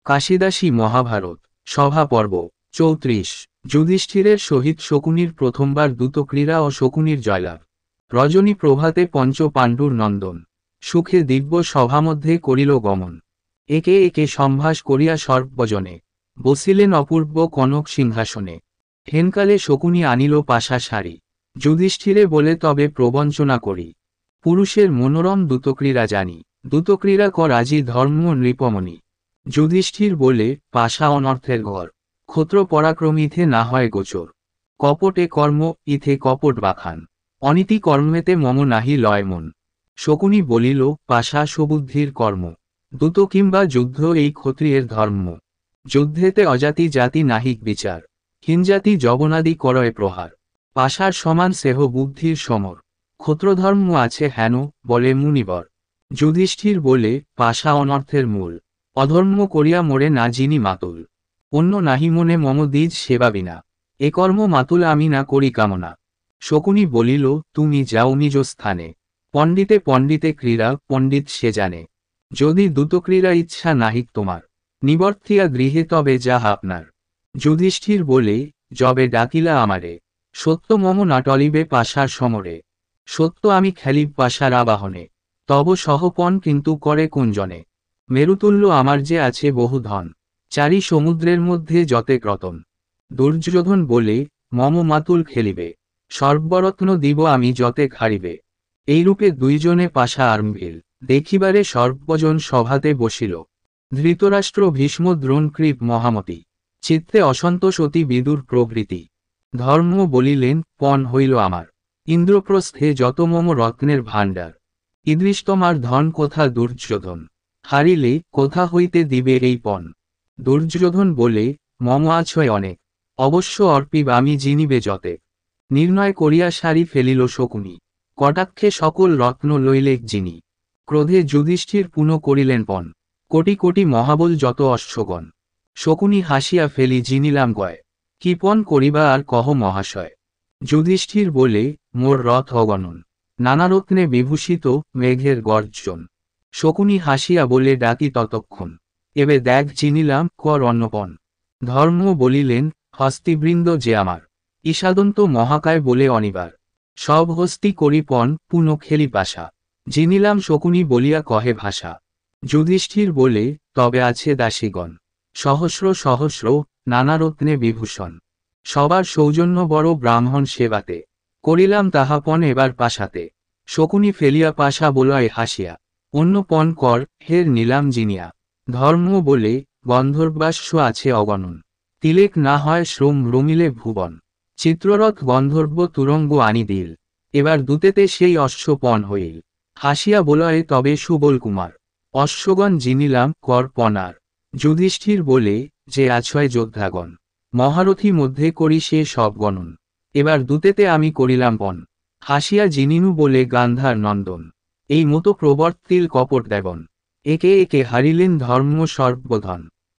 কাশিদাসী মহাভারত সভা পর্ব ৩৪। যুধিষ্ঠিরের সহিত শকুনির প্রথমবার দ্যুতক্রীড়া ও শকুনির জয়লাভ। রজনী প্রভাতে পঞ্চ পাণ্ডুর নন্দন, সুখে দিব্য সভামধ্যে করিল গমন। একে একে সম্ভাস করিয়া সর্বজনে, বসিলেন অপূর্ব কনক সিংহাসনে। হেনকালে শকুনি আনিল পাশা শাড়ি, যুধিষ্ঠিরে বলে তবে প্রবঞ্চনা করি। পুরুষের মনোরম দ্যুতক্রীড়া জানি, দ্যুতক্রীড়া কর আজি ধর্ম নৃপমণি। যুধিষ্ঠির বলে পাশা অনর্থের ঘর, ক্ষত্র পরাক্রমিথে না হয় গোচর। কপটে কর্ম ইথে কপট বাখান, অনীতি কর্মেতে মম নাহি লয় মন। শকুনি বলিল পাশা সুবুদ্ধির কর্ম, দ্যুত কিংবা যুদ্ধ এই ক্ষত্রিয়ের ধর্ম। যুদ্ধেতে অজাতি জাতি নাহিক বিচার, হিনজাতি যবনাদি করয় প্রহার। পাশার সমান সেহ বুদ্ধির সমর, ক্ষত্রধর্ম আছে হেন বলে মুনিবর। যুধিষ্ঠির বলে পাশা অনর্থের মূল, অধর্ম করিয়া মোরে না যিনি মাতুল। অন্য নাহি মনে মম দ্বিজ সেবা বিনা, এ কর্ম মাতুল আমি না করি কামনা। শকুনি বলিল তুমি যাও নিজ স্থানে, পণ্ডিতে পণ্ডিতে ক্রীড়া পণ্ডিত সে জানে। যদি দ্যুতক্রীড়া ইচ্ছা নাহিক তোমার, নিবর্তিয়া গৃহে তবে যাহা আপনার। যুধিষ্ঠির বলে যবে ডাকিলা আমারে, সত্য মম না টলিবে পাশার সমরে। সত্য আমি খেলিব পাশার আবাহনে, তব সহপন কিন্তু করে কোনজনে। মেরুতুল্য আমার যে আছে বহু ধন, চারি সমুদ্রের মধ্যে যতে রতন। দুর্যোধন বলে মম মাতুল খেলিবে, সর্বরত্ন দিব আমি যতে হারিবে। এইরূপে দুইজনে পাশা আরম্ভিল, দেখিবারে সর্বজন সভাতে বসিল। ধৃতরাষ্ট্র ভীষ্ম দ্রোণ কৃপ মহামতি, চিত্তে অসন্তোষ অতি বিদুর প্রভৃতি। ধর্ম বলিলেন পণ হইল আমার, ইন্দ্রপ্রস্থে যত মম রত্নের ভাণ্ডার। ঈদৃষ্টমার ধন কোথা দুর্যোধন, হারিলে কোথা হইতে দিবে এই পণ। দুর্যোধন বলে মম আছয় অনেক, অবশ্য অর্পিব আমি জিনিবে যতে। নির্ণয় করিয়া সারি ফেলিল শকুনি, কটাক্ষে সকল রত্ন লইলেক যিনি। ক্রোধে যুধিষ্ঠির পুনঃ করিলেন পণ, কোটি কোটি মহাবল যত অশ্বগণ। শকুনি হাসিয়া ফেলি জিনিলাম গয়, কি পণ করিবা আর কহ মহাশয়। যুধিষ্ঠির বলে মোর রথ অগণন, নানারত্নে বিভূষিত মেঘের গর্জন। শকুনি হাসিয়া বলে ডাকি ততক্ষণ, এবে দেখ চিনিলাম কর অন্নপণ। ধর্ম বলিলেন হস্তিবৃন্দ যে আমার, ঈশাদন্ত মহাকায় বলে অনিবার। সব হস্তি করি পণ পুনঃ খেলি পাশা, জিনিলাম শকুনি বলিয়া কহে ভাষা। যুধিষ্ঠির বলে তবে আছে দাসীগণ, সহস্র সহস্র নানারত্নে বিভূষণ। সবার সৌজন্য বড় ব্রাহ্মণ সেবাতে, করিলাম তাহা পণ এবার পাশাতে। শকুনি ফেলিয়া পাশা বলয় হাসিয়া, অন্য পণ কর হের নিলাম জিনিয়া। ধর্ম বলে গন্ধর্বাশ্ব আছে অগণন, তিলেক না হয় শ্রম রমিলে ভুবন। চিত্ররথ গন্ধর্ব তুরঙ্গ আনি দিল, এবার দূতেতে সেই অশ্ব পণ হইল। হাসিয়া বলয়ে তবে সুবল কুমার, অশ্বগণ জিনিলাম কর পণার। যুধিষ্ঠির বলে যে আছয় যোদ্ধাগণ, মহারথী মধ্যে করি সে সব গণন। এবার দূতেতে আমি করিলাম পণ, হাসিয়া জিনিনু বলে গান্ধার নন্দন। এই মতো প্রবর্তিল কপট দেবন, একে একে হারিলেন ধর্ম সর্বধন।